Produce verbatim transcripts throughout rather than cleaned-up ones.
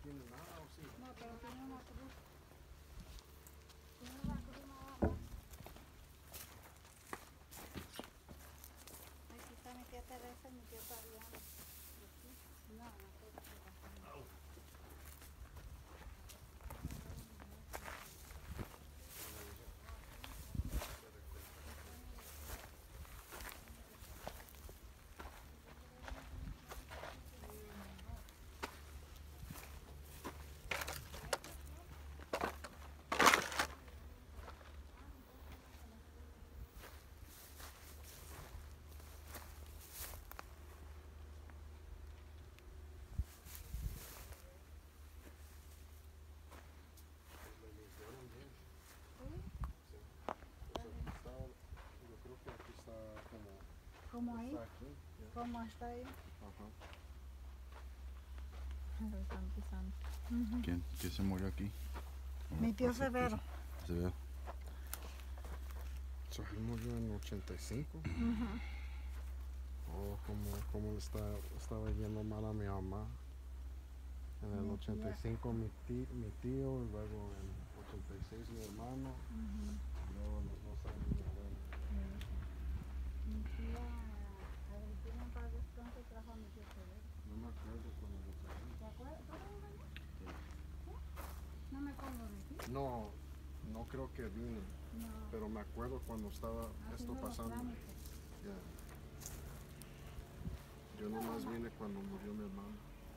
tiene nada, ¿o sí? No, pero tiene una cruz. Tiene una cruz nada más. Aquí está mi tía Teresa y mi tía Fabián. No, no sé qué pasa. ¿Cómo ahí? Está aquí, yeah. ¿Cómo está ahí? Ajá. Lo están pisando. Uh-huh. ¿Quién, ¿Quién se murió aquí? Mi tío Acevedo. Acevedo. So, él murió en ochenta y cinco. Uh-huh. Oh, como, como le está, estaba yendo mal a mi mamá. En el Mi ochenta y cinco mi tío, mi tío, y luego en ochenta y seis mi hermano. Uh-huh. Y luego los dos años mi abuelo. Mi tía Agustina en paz descanse trajo a mi tío Acevedo. No me acuerdo cuando lo traje. ¿Te acuerdas? ¿Tú no me ¿Sí? No me acuerdo de ti. No, no creo que vine. No. Pero me acuerdo cuando estaba esto pasando. Yeah. Yo nomás vine cuando murió mi hermano.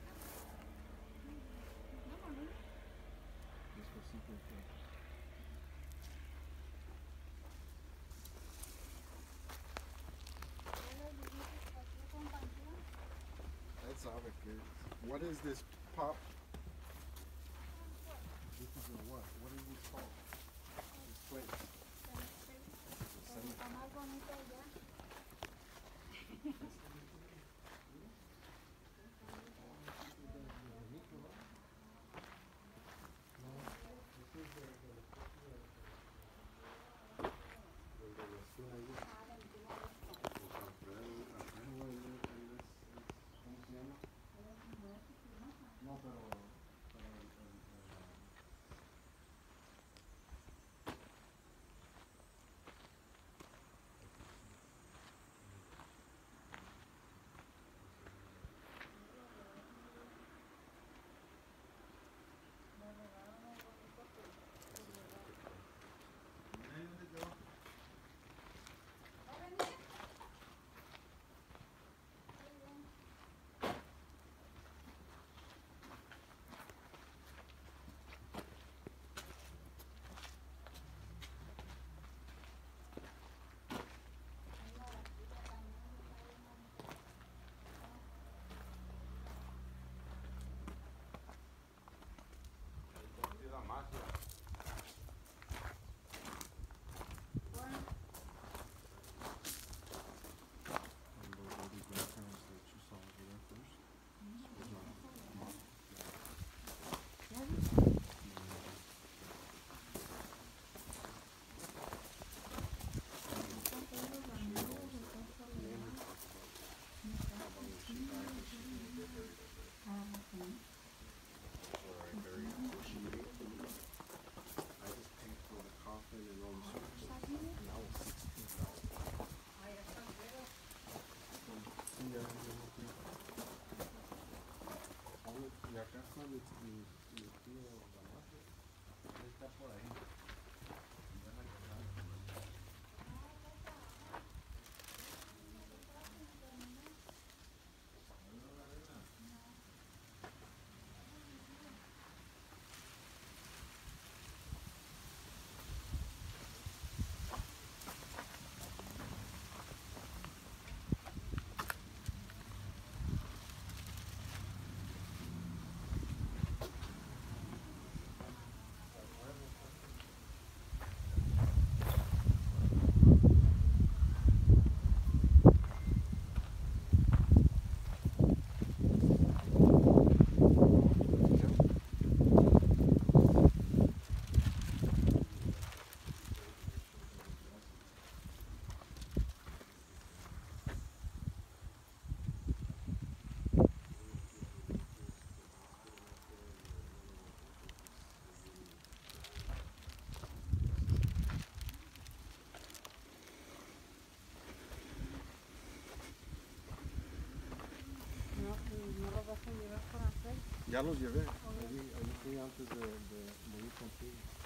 Despacito. Él sabe que. What is this pop? This is a what? What is this called? This place. Está más bonito allá. No, pero, pero el, el, el, Ya los llevé. Allí, allí fui antes de, de morir contigo.